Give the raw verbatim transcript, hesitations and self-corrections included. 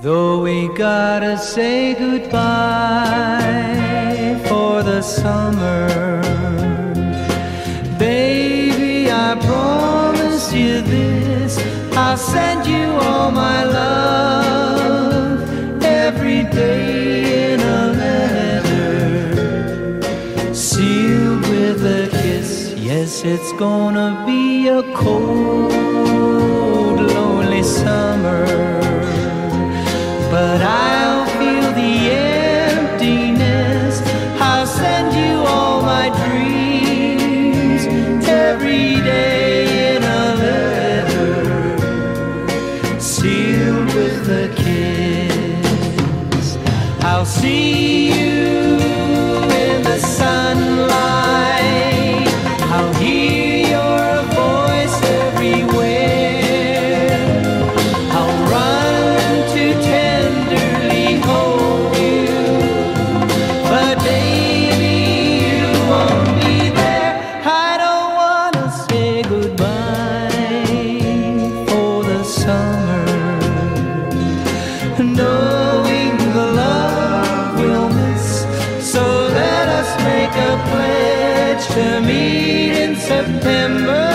Though we gotta say goodbye for the summer, baby, I promise you this, I'll send you all my love every day in a letter, sealed with a kiss. Yes, it's gonna be a cold, lonely summer, but I'll feel the emptiness. I'll send you all my dreams every day in a letter, sealed with a kiss. I'll see you in the sunlight, I'll hear your voice everywhere, I'll run to tenderly hold you, but baby, you won't be there. I don't wanna say goodbye for the summer, knowing the love we'll miss. So let us make a pledge to meet in September.